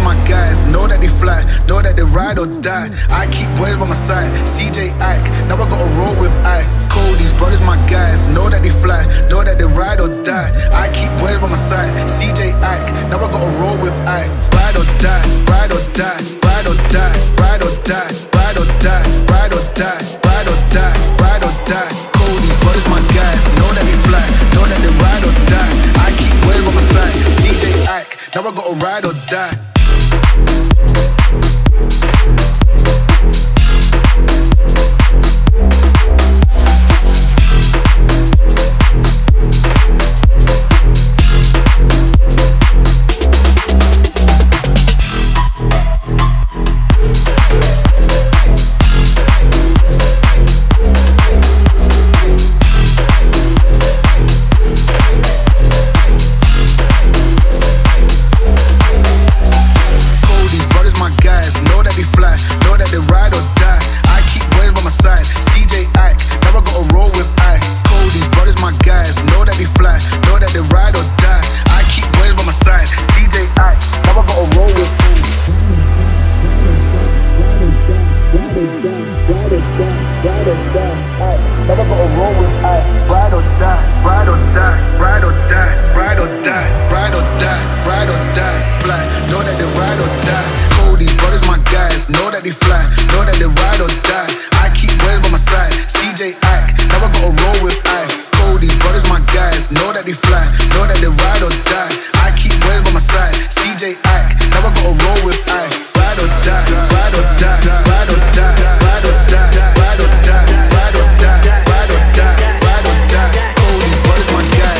my guys, know that they fly, know that they ride or die. I keep boys by my side, CJ Ike, now I gotta roll with ice. Cody's brothers, my guys, know that they fly, know that they ride or die. I keep boys by my side, CJ Ike, now I gotta roll with ice. Ride or die, ride or die, ride or die, ride or die, ride or die, ride or die, ride or die, ride or die. Cody's brothers, my guys, know that they fly, know that they ride or die. I keep boys by my side, CJ Ike, now I gotta ride or die.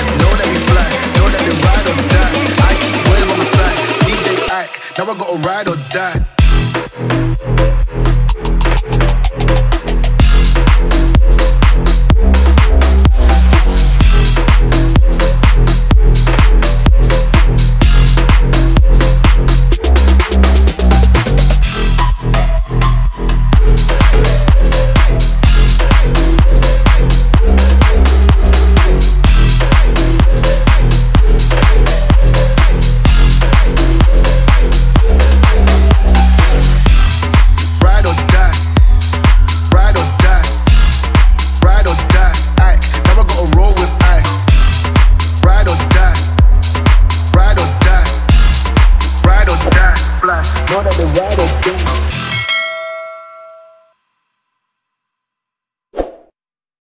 Now I gotta ride or